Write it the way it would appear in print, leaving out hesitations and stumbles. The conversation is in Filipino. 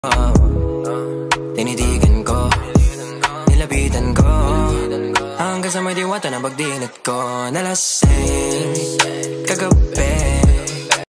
Tinitigan ko, nilapitan ko, hanggang sa may diwata na pagdilat ko. Nalasing kagabi,